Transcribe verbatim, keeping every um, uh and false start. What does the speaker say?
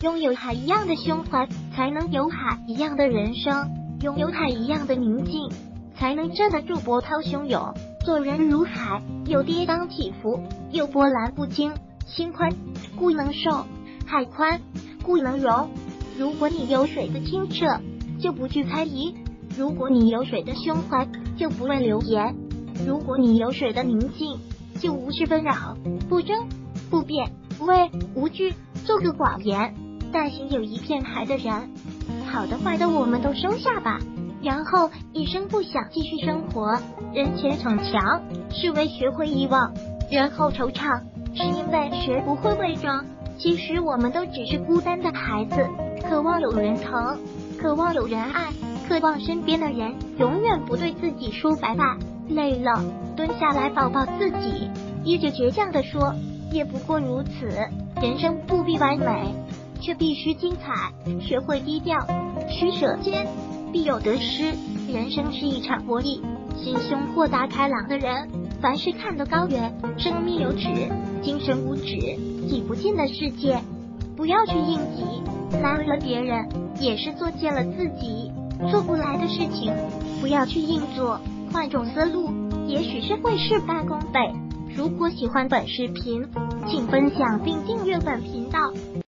拥有海一样的胸怀，才能有海一样的人生；拥有海一样的宁静，才能镇得住波涛汹涌。做人如海，有跌宕起伏，有波澜不惊。心宽故能受，海宽故能容。如果你有水的清澈，就不惧猜疑；如果你有水的胸怀，就不畏流言；如果你有水的宁静，就无需纷扰，不争不辩，无畏无惧，做个寡言但心有一片海的人。好的坏的我们都收下吧，然后一声不响继续生活。人前逞强是为学会遗忘，人后惆怅是因为学不会伪装。其实我们都只是孤单的孩子，渴望有人疼，渴望有人爱，渴望身边的人永远不对自己说拜拜。累了蹲下来抱抱自己，一直倔强地说也不过如此。人生不必完美，却必须精彩。学会低调，取舍间必有得失。人生是一场博弈，心胸豁达开朗的人，凡事看得高远，生命有止，精神无止，挤不进的世界。不要去应急，难为了别人，也是作践了自己。做不来的事情，不要去硬做，换种思路，也许是会事半功倍。如果喜欢本视频，请分享并订阅本频道。